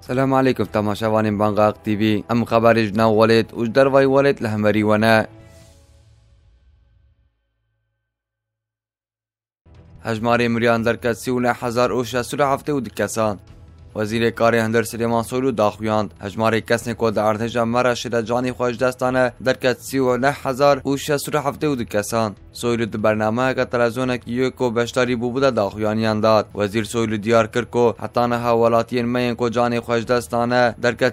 السلام عليكم تماشاوان بانغاق تي في. ام خبر جنا ولد وجدر ولد لهمري ونا هجماري مريان دركت 3677 ودكسان. وزیر کاری هندر سلیمان سویلو داخویاند هجماری کسانی که در ارتش مرا شده جانی خوش دستانه درکت 39677 کسان. سویلو در برنامه که تلویزیون کیوکو بشتاری بوده داخویانیان داد. وزیر سویلو دیار کرد که حتی نه ولاتین مین که جانی خوش دستانه درکت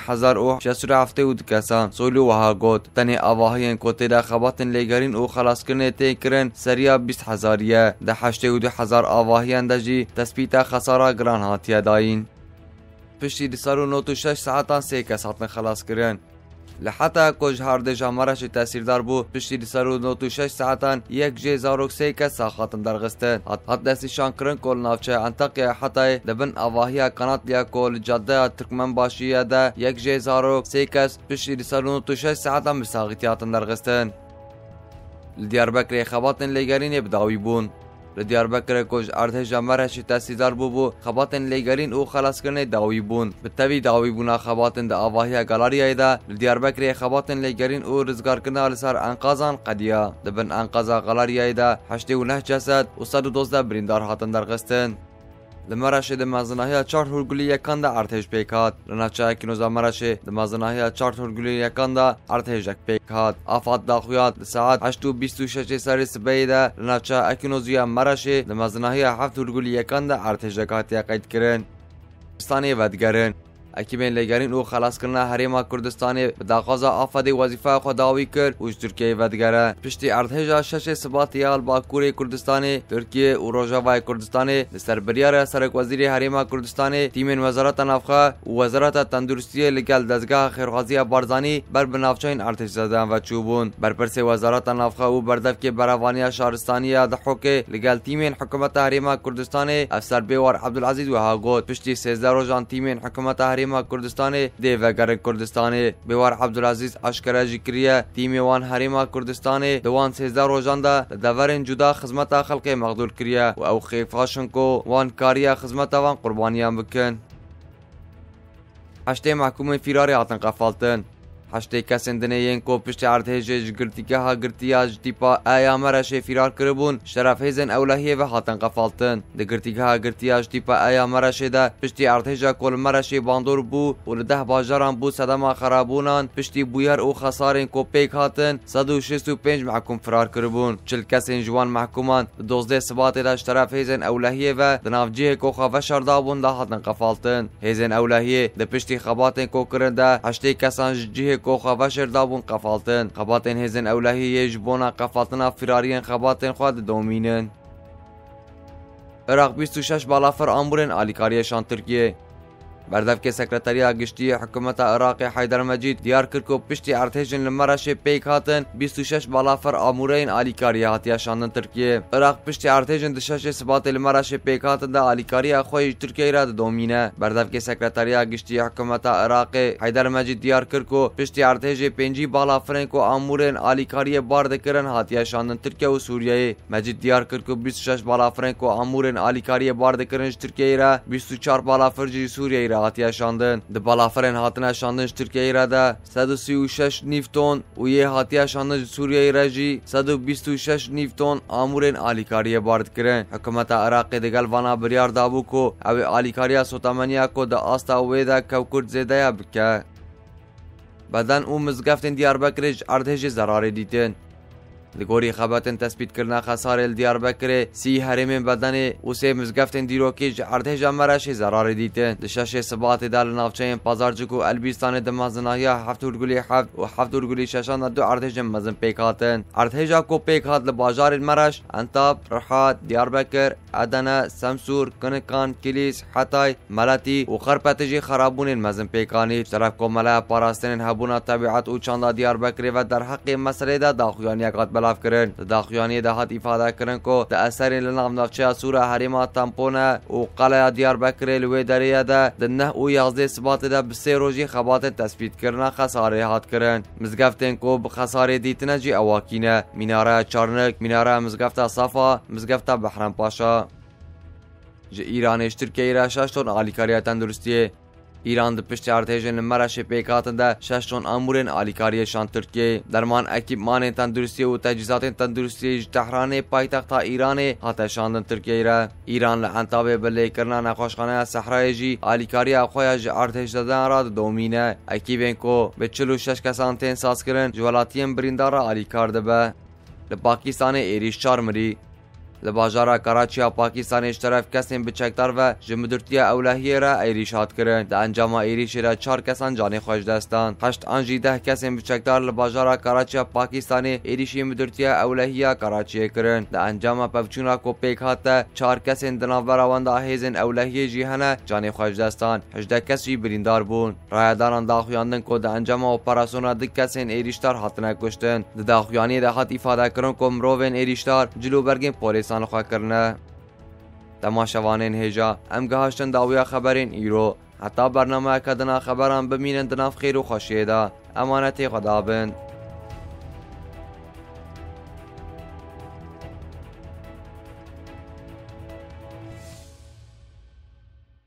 39677 کسان. سویلو وها گفت تنی آواهین که تیدا خباتن لیگرین او خلاص کرنه تی کرن سریا 20000 ده 82000 آواهین دجی تثبیت خسارا گران هاتیه داین. پشتی 296 ساعتان 3 کس هاتن خلاص کرن. لحتى كوج هاردج مرش تاثیردار بو پشتی 296 ساعتان 1003 کس ساخاتن درغستن. هات دستشان کرن کل نافچه انتقیا حتی دبن آواهیا قنات لیا کل جاده ترکمن باشیه ده 1003 کس پشتی 296 ساعتان بساغتیاتن درغستن. لدیاربکر خباتن لیگرین بداوی بون. لدیاربکر کوج ارتش مرش تاثیردار بو خباتن لیگرین او خلاص کرنه داوی بون. بالتالي داوی بونا خباتن دا آواهیا گالاریا دا لدیاربکر خباتن لیگرین او رزگار کرنه لسر انقاذان قدیا. دبن انقاذا گالاریا دا 89 جسد و 112 بریندار هاتن درغستن. لمرش دمازناهیا 4 هرگلی یکان دا ارتش پیکات. لناچه کنوزا مرش دمازناهیا 4 هرگلی یکان دا ارتش پیکات. آفات داخویات ساعت 8:26 سر سبعی دا لناچه اکنوزیا مرش دمازناهیا 7 هرگلی یکان دا ارتش کاتیا قید کرن. کردستانی ودگرن. اکیبین لیگرین او خلاص کرنا حریم کردستانی بداغازا آفادی وظیفه خود داوی کرد و ترکیه ودگره. پشتی ارتش 6 سباتیال باکوری کردستانی ترکیه و روجاوای کردستانی لسر بریار سرک وزیر حریم کردستانی تیمین وزارت نفخه و وزارت تندرستی لگل دزگاه خیرخوازی بارزانی بر بنافچین ارتش زدن و چوبون. برپرس وزارت نفخه و بردف که براوانی شهرستانی دحوکه لگل تیمین حکومت حریم کردستانی افسر بیوار عبدالعزیز و هاگوت. پشتی 13 روزان تیمین حکومت حریم کردستانی دیوگر کردستانی بیوار عبدالعزیز اشکره جکریه تیم وان حریم کردستانی دوان 13 روزان دا دورن جدا خدمت خلق مغدور کریه و او خیفاشن کو وان کاریه خدمت وان قربانیان بکن. 8 محکوم فیراری هاتن قفالتن. 8 کسین دنیین کو پشت ارتش گرتیکه ها گرتیاج تیپا ایا مرش فیرار کربون شرف هیزن اولهیه و هاتن قفالتن. د گرتیکه ها گرتیاج تیپا ایا مرش ده پشت ارتش کل مرش باندور بو و ده باجران بو صدما خرابونان پشتی بویر او خسارن کو پیک هاتن 165 محکوم فرار کربون. 40 کسین جوان محکومان 12 سبات ده شرف هیزن اولهیه و دنافجه کو خفشر دابون ده هاتن قفالتن. هیزن اولهیه د پشتی خباتن کو کرنده 8 کسان جه کو خباشر دابون قفالتن. خباتن هزن اولهی یجبونا قفالتنا فرارین خباتن خواد دومینن. عراق 26 بالافر آمورن آلیکاریشان ترکیه. بردف که سکرتریا گشتی حکومت عراق حیدر مجید دیار کرد که پشتی ارتشن لمرش پیک هاتن 26 بالافر آمورین آلیکاری هاتیا شاندن ترکیه. عراق پشتی ارتشن دشش سبات لمرش پیک هاتن دا آلیکاری خوی ترکیه را دومینه. بردف که سکرتریا گشتی حکومت عراق حیدر مجید دیار کرد که پشتی ارتش 5 بالافرن که آمورین آلیکاری بارد کرن هاتیا شاندن ترکیه و سوریه. مجید دیار کرد که 26 بالافرن که آمورین آلیکاری بارد کرن ترکیه را 24 بالافر جی سوریه هاتیا شاندن. د بالافرن هاتنه شاندن ترکیه را ده 136 نیفتون و یه هاتیا شاندن سوریه را جی 126 نیفتون آمورین آلیکاری بارد کرن. حکومت عراق دگل وانا بریار دابو کو او آلیکاریا سوتامنیا کو د آستا ویدا کوکرد زیده یا بکه. بدن او مزگفتن دیاربکرج ارتش ضراری دیتن. لگوری خباتن تثبیت کرنا خسار دیاربکر 30 حریم بدن و 3 مزگفتن دیروکیج ارتش مرش ضرار دیتن. دشش سبات دال نافچه پازارجکو البیستان دمازنایا 7.7 و 7.6 دو ارتش مزن پیکاتن. ارتش کو پیکات لباجار مرش انتاب رحات دیاربکر ادنا سمسور کنکان کلیس حتای ملاتی و خرپتجی خرابون مزن پیکانی. طرف کو ملا پاراستن هبونا طبیعت او چاندا دیاربکر و در حق مسئله دا داخویانی قد خلاف کرن. داخویانی دهات ifade کرن که ده اثری لناف نفچه سوره حریمات تمپونه و قلعه دیاربکر لوی دریه ده نه او 11 سبات ده بسه روزی خبات تثبیت کرنا خساره هات کرن. مزگفتن که بخساره دیتنه جی اواکینه میناره چارنک میناره مزگفت صفا مزگفت بحرم پاشا. جی ایرانش ترکیه را 6 تن آلیکاری تندرستیه. ایران د پشت ارتێژên li Meraşê pêkhatin de 6 ton amûrên alîkariyê Tirkiyeyê. Derman ekîpmanên tenduristiyê û tecîzatên tenduristiyê ji Tehranê paytexta Îranê hate şandin Tirkiyeyê re. Îran li Entebê bi lêkirina nexweşxaneya Sehrayê jî alîkariya xwe ya ji erdhejdedan ra didomîne. Ekîbên ku bi 46 kesan tên sazkirin ji welatiyên birîndar re alîkar dibe. Li Pakistanê êrîş 4 mirî. Li bajara Karaçiya Pakistanê ji teref kesên biçekdar ve ji midurtiya ewlehiyê re êrîş hat kirin. Di encama êrîşê re 4 kesan canê xwe ji dest dan. 8 an jî 10 kesên biçekdar li bajara Karaçiya Pakistanê êrîşê midurtiya ewlehiya Karaçiyê kirin. Di encama pevçûna ku pêk hat de 4 kesên di navbera wan de hêzên ewlehiyê jî hene canê xwe ji dest dan. 18 kes jî birîndar bûn. Rayedaran daxuyandin ku di encama operasyona 2 kesên êrîşdar hatine kuştin. Di daxuyaniyê de hat îfadekirin ku mirovên êrîşdar cilûbergên polîsan xwe kirine. Temaşevanên hêja em gihaştin dawiya xeberên îro. Heta bernameyeke dina xeberan bimînin di nav xêr û xweşiyê de. Emanetê xwe dabin.